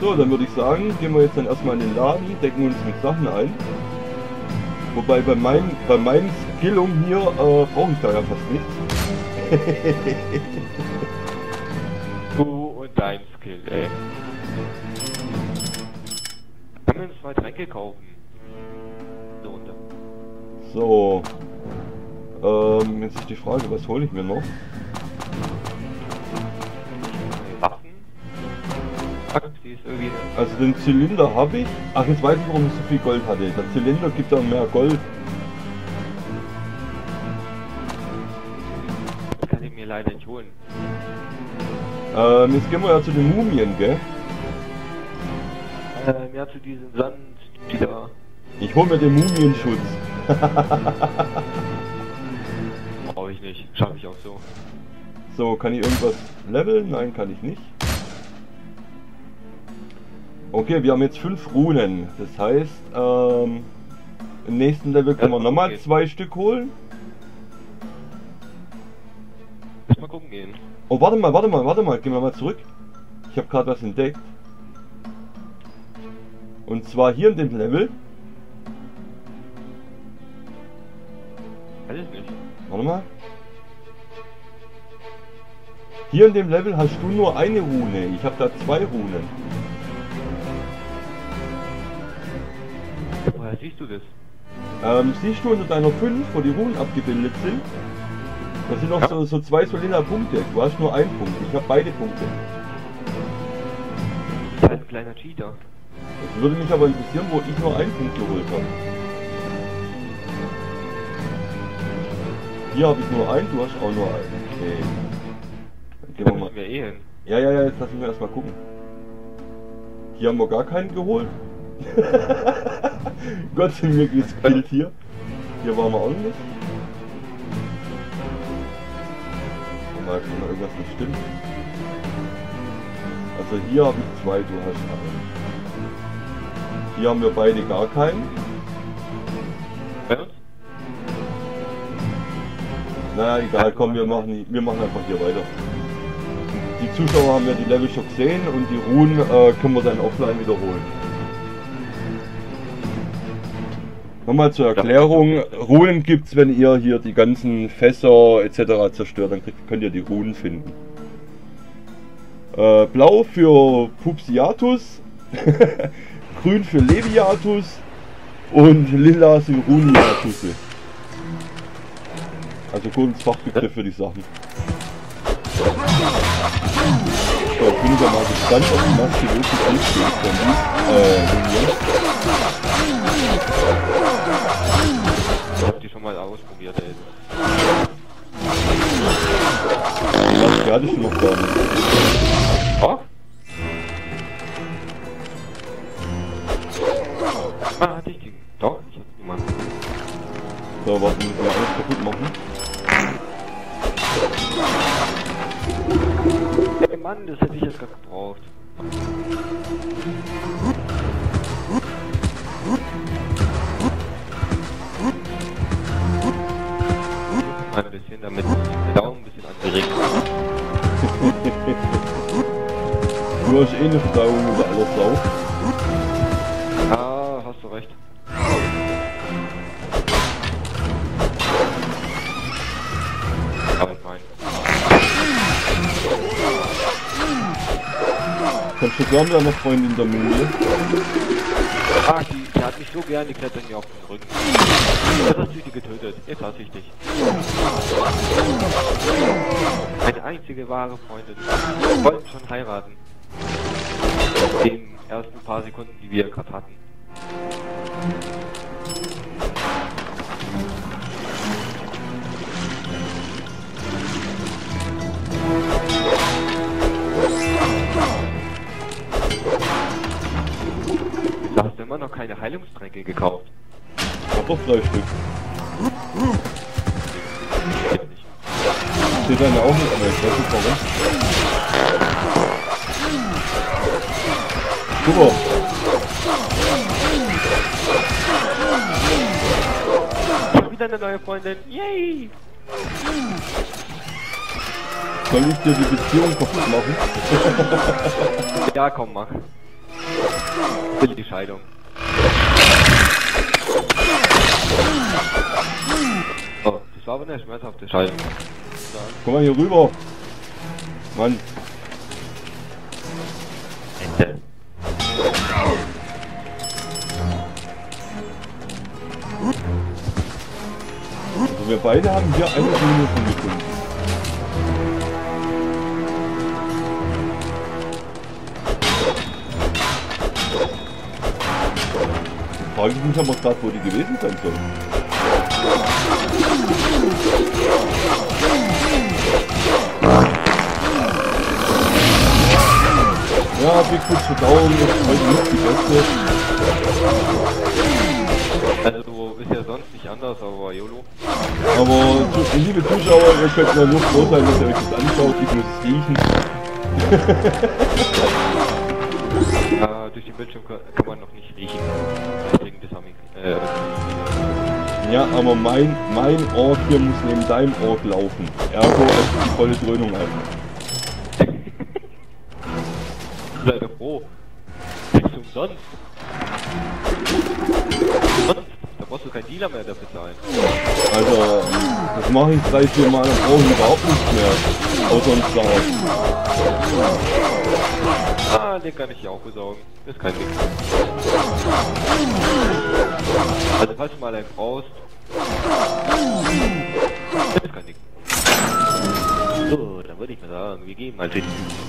So, dann würde ich sagen, gehen wir jetzt dann erstmal in den Laden, decken uns mit Sachen ein. Wobei bei meinen Skillung hier brauche ich da ja fast nichts. Du und dein Skill, ey. Können wir uns 2 Tränke kaufen? Eine Runde. So. Jetzt ist die Frage, was hole ich mir noch? Waffen? Die ist irgendwie... Also den Zylinder habe ich. Ach, jetzt weiß ich, warum ich so viel Gold hatte. Der Zylinder gibt da mehr Gold. Das kann ich mir leider nicht holen. Jetzt gehen wir ja zu den Mumien, gell? Ja, zu diesem Sand, die da... Ich hole mir den Mumienschutz. Brauche ich nicht. Schaffe ich auch so. So, kann ich irgendwas leveln? Nein, kann ich nicht. Okay, wir haben jetzt 5 Runen. Das heißt, im nächsten Level können wir nochmal 2 Stück holen. Lass mal gucken gehen. Oh, warte mal. Gehen wir mal zurück. Ich habe gerade was entdeckt. Und zwar hier in dem Level. Weiß ich nicht. Warte mal. Hier in dem Level hast du nur eine Rune. Ich habe da 2 Runen. Woher siehst du das? Siehst du unter deiner 5, wo die Runen abgebildet sind? Da sind noch so 2 so lila Punkte. Du hast nur einen Punkt. Ich habe beide Punkte. Du bist halt ein kleiner Cheater. Das würde mich aber interessieren, wo ich nur einen Punkt geholt habe. Hier habe ich nur einen, du hast auch nur einen. Okay. Dann gehen wir mal. Wir eh hin. Ja, jetzt lassen wir erstmal gucken. Hier haben wir gar keinen geholt. Gott sei mir geskillt hier. Hier waren wir auch nicht. Mal gucken, ob irgendwas nicht stimmt. Also hier habe ich 2, du hast einen. Hier haben wir beide gar keinen. Bei uns? Naja, egal, komm, wir machen einfach hier weiter. Die Zuschauer haben ja die Level schon gesehen und die Runen können wir dann offline wiederholen. Nochmal zur Erklärung, Runen gibt's, wenn ihr hier die ganzen Fässer etc. zerstört, dann könnt ihr die Runen finden. Blau für Pupsiatus, grün für Leviatus und lila sind Runiatus. Also kurz Fachbegriff für die Sachen. So, ich bin ja mal gespannt, ob die Maske wirklich ansteht von die Ich hab die schon mal ausprobiert, ey. Die Maske hatte ich noch gar nicht. Oh? Hatte ich die? Doch, ich hab die mal. So, warte, müssen wir alles kaputt machen. Ey Mann, das hätte ich jetzt gerade gebraucht. Ein bisschen, damit der Daumen ein bisschen angeregt wird. Du hast eh eine Verdauung über alles Sau. Ah, hast du recht. Aber ich meine. Kannst du sagen, deiner Freundin der Mumie? Ach, die hat mich so gern, die klettert mir auf den Rücken. Jetzt hast du die getötet, jetzt hasse ich dich. Meine einzige wahre Freundin. Wir wollten schon heiraten. In den ersten paar Sekunden, die wir gerade hatten. Du hast immer noch keine Heilungstränke gekauft. Ich hab doch 3 Stück. Stimmt nicht. Steht deine auch nicht, aber ich weiß nicht warum. Super. Ich hab wieder eine neue Freundin. Yay! Soll ich dir die Beziehung kaputt machen? Ja, komm, mach. Will die Scheidung. Oh, das war aber eine schmerzhafte Scheidung. Komm mal hier rüber. Mann. Ende. Also wir beide haben hier eine Minute gefunden. Frage ich mich aber gerade, wo die gewesen sein soll. Ja, Bigfoot zu dauern ist heute nicht die beste. Also du bist ja sonst nicht anders, aber YOLO. Aber liebe Zuschauer, ihr könnt mir nur froh sein, dass ihr euch das anschaut. Ich muss es riechen. Ja, durch den Bildschirm kann man noch nicht riechen. Deswegen das haben Ja, aber mein Ork hier muss neben deinem Ork laufen. Ergo, es ist die volle Dröhnung ein. Sei doch froh. Das ist umsonst. Da brauchst du keinen Dealer mehr dafür zahlen. Also, das mache ich 3-4 Mal und brauche überhaupt nichts mehr. Außer einen Start. Ah, den kann ich hier auch besorgen. Ist kein Ding. Also falls du mal einen brauchst. Ist kein Ding. So, dann würde ich mal sagen, wir gehen mal hin.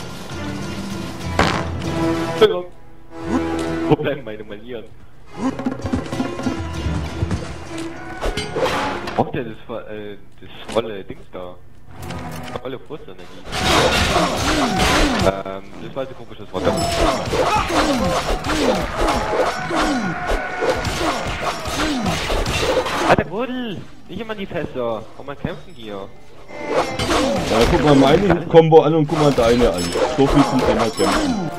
Entschuldigung. Wo bleiben meine Manieren? Braucht der das volle Dings da? Volle Frustenergie. Das war ein komisches Wort. Alter Buddel! Nicht immer die Fässer! Komm mal kämpfen hier! Ja, guck mal meine Combo an und guck mal deine an. So viel zum Thema kämpfen.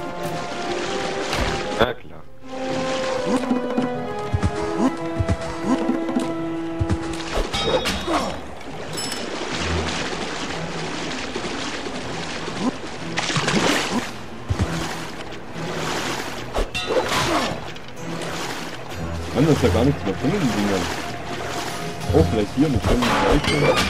Ja klar. Mann, das ist ja gar nichts mehr drin in den Dingern. Oh, vielleicht hier eine schöne Leiche.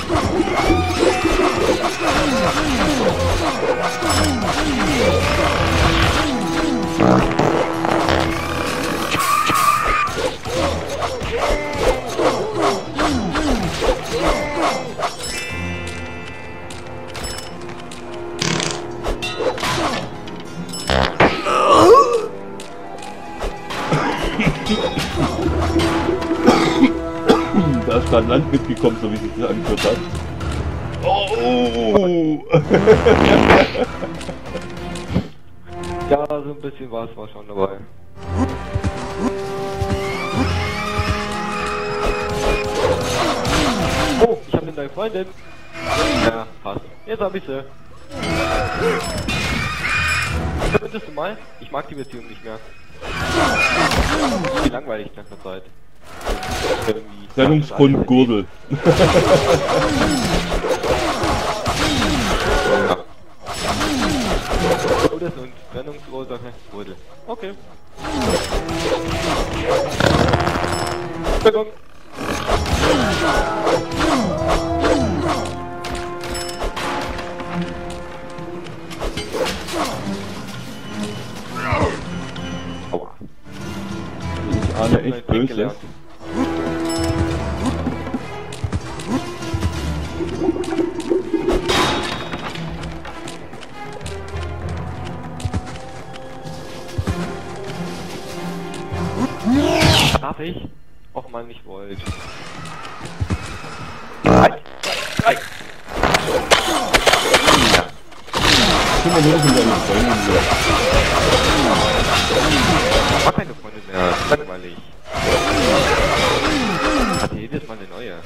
Da ist gerade Land mitgekommen, so wie sich das angehört hat. Oh! Ja, so ein bisschen war schon dabei. Oh, ich hab eine neue Freundin. Ja, passt. Jetzt hab ich sie. Findest du mal? Ich mag die Beziehung nicht mehr. Wie langweilig nach der Zeit. Sendungsgrund Gurdel. Todes- und Trennungsursache Gurdel. Okay. Entschuldigung. Aua. Ich ahne echt Böses. Darf ich? Och man, nicht wollt. Drei. Guck mal, nur sind deine Freundin hier. Ich hab keine Freundin mehr, langweilig. Hat jedes Mal eine neue.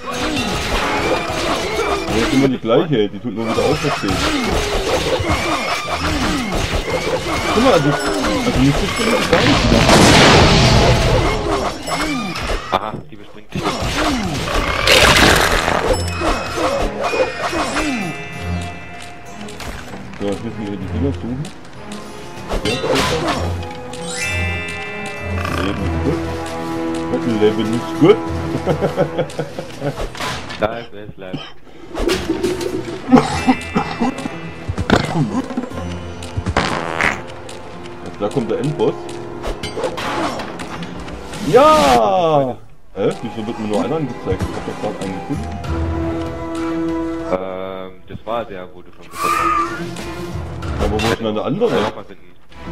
Das ist immer die gleiche, die tut nur wieder auferstehen. Guck mal, also nicht so schlimm, gar nicht mehr. Aha, die bespringt dich. So, jetzt müssen wir die Dinger suchen. Leben ist gut. Und Leben ist gut. Life is life. Da kommt der Endboss. Ja! Wieso wird mir nur einer angezeigt? Ich hab doch gerade einen gefunden. Das war der, wo du schon gefunden hast. Aber wo ist denn der andere? Mal finden.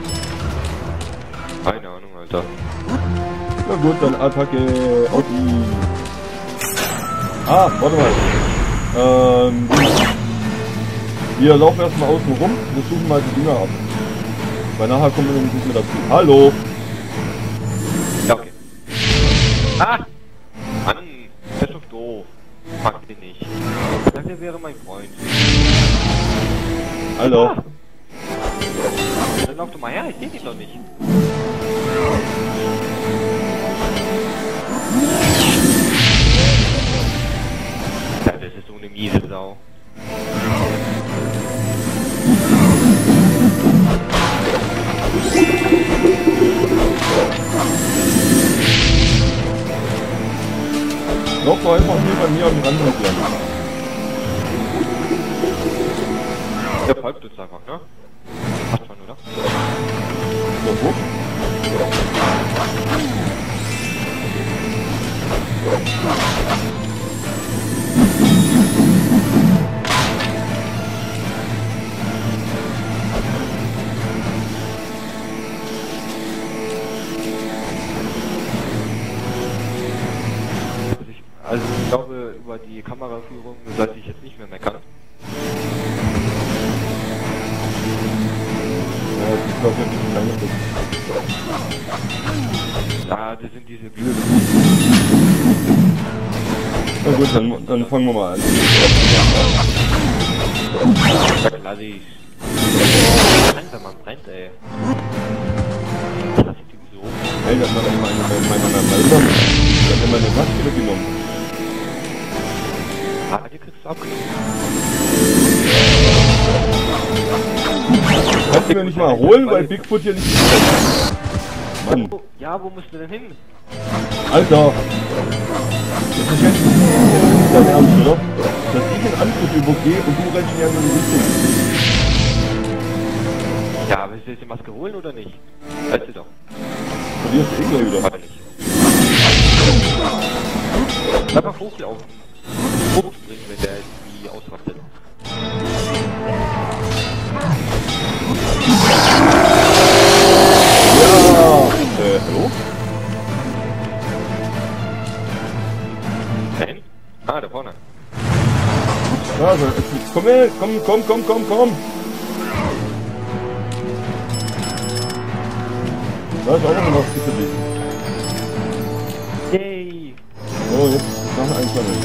Keine Ahnung, Alter. Na gut, dann Attacke auf die. Ah, warte mal. Wir laufen erstmal außen rum. Wir suchen mal die Dinger ab. Weil nachher kommen wir nämlich nicht mehr dazu. Hallo! Ja, okay. Ah! Mann, der ist doch doof. Mag den nicht. Ich dachte, er wäre mein Freund. Hallo! Ah. Dann lauf doch mal her, ich seh dich doch nicht. Ja, das ist so eine miese Sau. Lauf doch einfach hier bei mir am Rand entlang. Der folgt uns einfach, ne? Passt schon, oder? So, wo? Also ich glaube, über die Kameraführung sollte ich jetzt nicht mehr meckern. Ja, ich glaube, jetzt ist keine Lust. Ja, das sind diese Blöde. Na gut, dann fangen wir mal an. Ja, klassisch. Alter, man brennt, ey. Das sieht ihm so. Hey, das hat einmal einer bei meiner Meister. Der hat meine Waffe wieder genommen. Ah, die kriegst du abgenommen. Kannst du mir nicht mal holen, weil Bigfoot hier nicht ist? Mann. Ja, wo musst du denn hin? Alter. Das ist jetzt nicht dein Ernst, oder? Dass ich einen Angriff übergehe und du rennst in die andere Richtung. Ja, aber willst du jetzt die Maske holen oder nicht? Weißt du doch. Verlierst du eh gleich wieder. Aber nicht. Einfach hochlaufen. Hochspringen, wenn der irgendwie ausrastet. Ja! Hallo? Dahin? Ah, da vorne. Ja, so, komm her, komm! Da ist auch noch was für dich. Yay! So, jetzt Sachen einsammeln.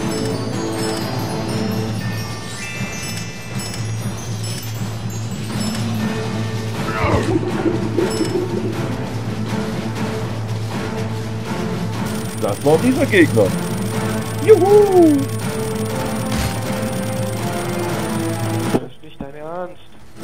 Das war dieser Gegner. Juhu! Das ist nicht dein Ernst.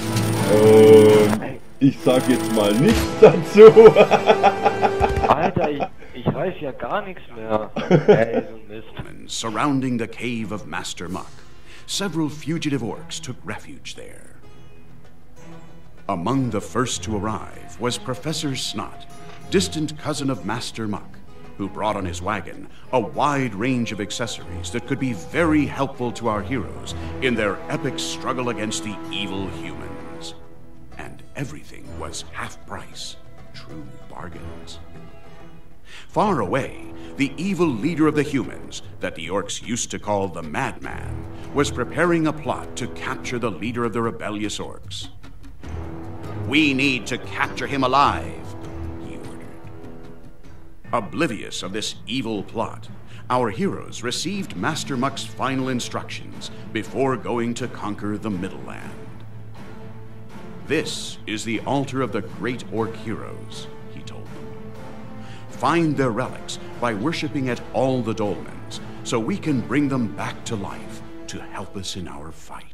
Ich sag jetzt mal nichts dazu. Alter, ich weiß ja gar nichts mehr. Ey, so ein Mist. Surrounding the cave of Master Muck, several fugitive orcs took refuge there. Among the first to arrive was Professor Snot, distant cousin of Master Muck, who brought on his wagon a wide range of accessories that could be very helpful to our heroes in their epic struggle against the evil humans. And everything was half price, true bargains. Far away, the evil leader of the humans, that the orcs used to call the Madman, was preparing a plot to capture the leader of the rebellious orcs. "We need to capture him alive," he ordered. Oblivious of this evil plot, our heroes received Master Muck's final instructions before going to conquer the Middle Land. "This is the altar of the great orc heroes," he told them. "Find their relics by worshipping at all the dolmens, so we can bring them back to life to help us in our fight."